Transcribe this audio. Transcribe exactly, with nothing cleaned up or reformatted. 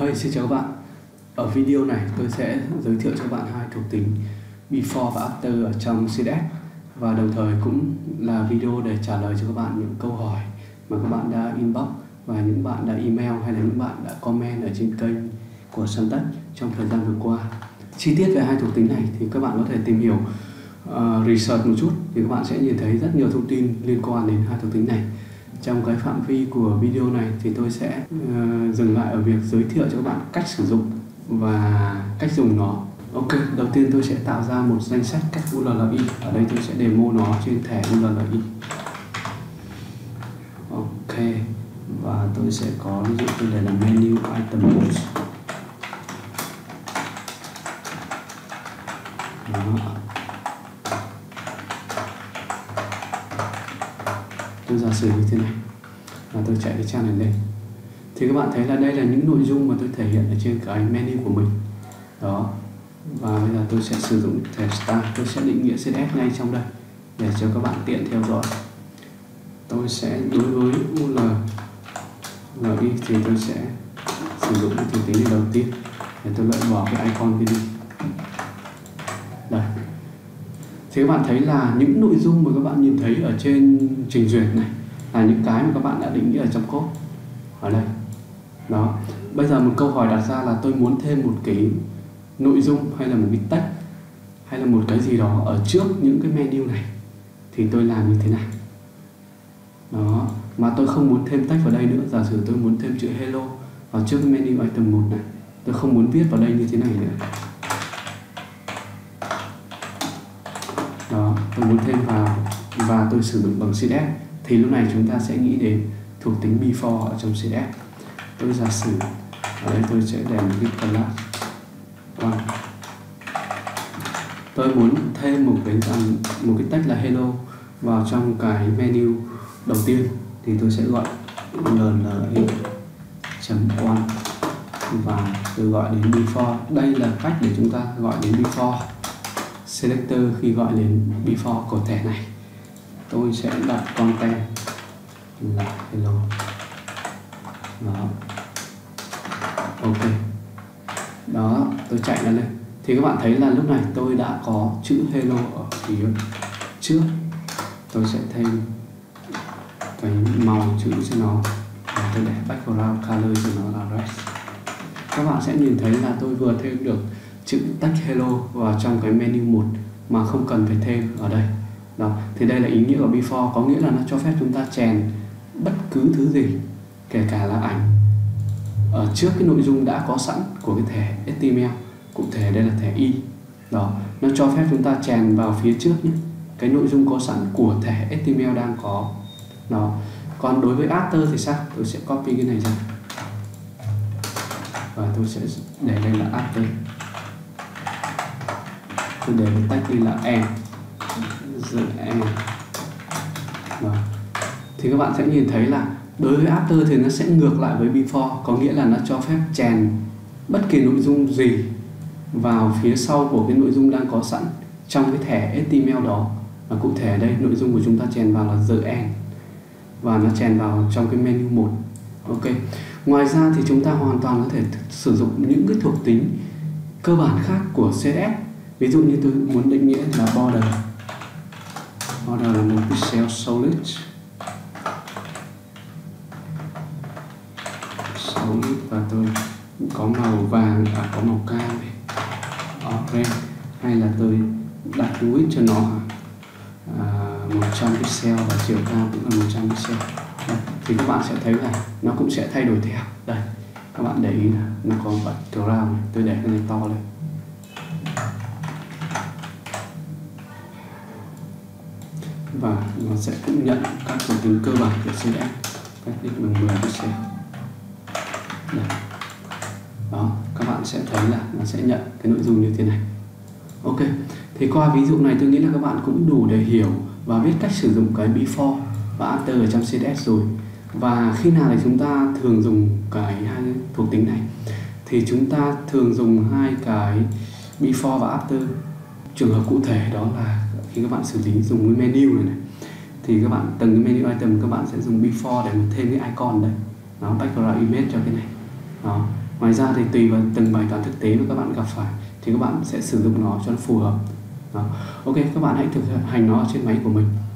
Hey, xin chào các bạn. Ở video này tôi sẽ giới thiệu cho các bạn hai thuộc tính Before và After ở trong xê đê ét, và đồng thời cũng là video để trả lời cho các bạn những câu hỏi mà các bạn đã inbox và những bạn đã email hay là những bạn đã comment ở trên kênh của Suntech trong thời gian vừa qua. Chi tiết về hai thuộc tính này thì các bạn có thể tìm hiểu uh, research một chút, thì các bạn sẽ nhìn thấy rất nhiều thông tin liên quan đến hai thuộc tính này. Trong cái phạm vi của video này thì tôi sẽ uh, dừng lại ở việc giới thiệu cho các bạn cách sử dụng và cách dùng nó. Ok, đầu tiên tôi sẽ tạo ra một danh sách các u lờ lờ i. Ở đây tôi sẽ demo nó trên thẻ u lờ lờ i. Ok, và tôi sẽ có ví dụ tôi để là menu item modes. Đó. Tôi giả sử như thế này và tôi chạy cái trang này lên, thì các bạn thấy là đây là những nội dung mà tôi thể hiện ở trên cái menu của mình đó. Và bây giờ tôi sẽ sử dụng thẻ Start, tôi sẽ định nghĩa xê đê ét ngay trong đây để cho các bạn tiện theo dõi. Tôi sẽ đối với u lờ lờ i thì tôi sẽ sử dụng cái thuộc tính này đầu tiên để tôi loại bỏ cái icon kia đi. Đây, thì các bạn thấy là những nội dung mà các bạn nhìn thấy ở trên trình duyệt này là những cái mà các bạn đã định nghĩa ở trong code ở đây đó. Bây giờ một câu hỏi đặt ra là tôi muốn thêm một cái nội dung hay là một cái text hay là một cái gì đó ở trước những cái menu này thì tôi làm như thế nào đó, mà tôi không muốn thêm text vào đây nữa. Giả sử tôi muốn thêm chữ hello vào trước cái menu item một này, tôi không muốn viết vào đây như thế này nữa đó, tôi muốn thêm vào và tôi sử dụng bằng xê đê ét, thì lúc này chúng ta sẽ nghĩ đến thuộc tính before ở trong xê đê ét. Tôi giả sử ở đây tôi sẽ để một cái class one. Tôi muốn thêm một cái một cái text là hello vào trong cái menu đầu tiên, thì tôi sẽ gọi lli chấm one và tôi gọi đến before. Đây là cách để chúng ta gọi đến before selector khi gọi đến before của thẻ này. Tôi sẽ đặt content là hello đó. Ok đó, tôi chạy nó lên thì các bạn thấy là lúc này tôi đã có chữ hello ở phía trước. Tôi sẽ thêm cái màu chữ cho nó và tôi để background color cho nó là red. Các bạn sẽ nhìn thấy là tôi vừa thêm được chữ text hello vào trong cái menu một mà không cần phải thêm ở đây đó. Thì đây là ý nghĩa của before, có nghĩa là nó cho phép chúng ta chèn bất cứ thứ gì, kể cả là ảnh, ở trước cái nội dung đã có sẵn của cái thẻ ếch ti em eo. Cụ thể đây là thẻ i đó, nó cho phép chúng ta chèn vào phía trước nhé cái nội dung có sẵn của thẻ ếch ti em eo đang có đó. Còn đối với after thì sao? Tôi sẽ copy cái này ra và tôi sẽ để đây là after. Tôi để cái tag đi là end end đó. Thì các bạn sẽ nhìn thấy là đối với after thì nó sẽ ngược lại với before, có nghĩa là nó cho phép chèn bất kỳ nội dung gì vào phía sau của cái nội dung đang có sẵn trong cái thẻ ếch ti em eo đó. Và cụ thể đây nội dung của chúng ta chèn vào là the end và nó chèn vào trong cái menu một. Ok. Ngoài ra thì chúng ta hoàn toàn có thể sử dụng những cái thuộc tính cơ bản khác của xê đê ét. Ví dụ như tôi muốn định nghĩa là border. Border là một pixel solid. Solid và tôi có màu vàng, à, có màu cam này, orange, hay là tôi đặt width cho nó à, một trăm pixel và chiều cao cũng là một trăm pixel. Đây, thì các bạn sẽ thấy là nó cũng sẽ thay đổi theo. Đây, các bạn để ý là nó có background, tôi để cái này to lên. Và nó sẽ cũng nhận các thuộc tính cơ bản của xê đê ét, cách định bằng mười pixel. Đây. Đó, các bạn sẽ thấy là nó sẽ nhận cái nội dung như thế này. Ok, thì qua ví dụ này tôi nghĩ là các bạn cũng đủ để hiểu và biết cách sử dụng cái before và after ở trong xê đê ét rồi. Và khi nào thì chúng ta thường dùng cái hai thuộc tính này, thì chúng ta thường dùng hai cái before và after. Trường hợp cụ thể đó là khi các bạn xử lý dùng cái menu này, này thì các bạn từng cái menu item các bạn sẽ dùng before để thêm cái icon đây, nó background image cho cái này đó. Ngoài ra thì tùy vào từng bài toán thực tế mà các bạn gặp phải thì các bạn sẽ sử dụng nó cho nó phù hợp. Đó. Ok, các bạn hãy thực hành nó ở trên máy của mình.